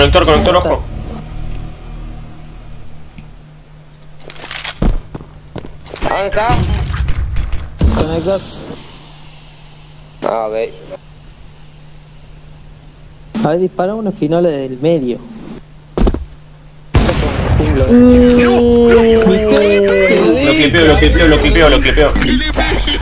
Conector ojo. ¿A dónde está? Conector. Ah, ok. A ver, dispara unos finales del medio. Lo clipeo.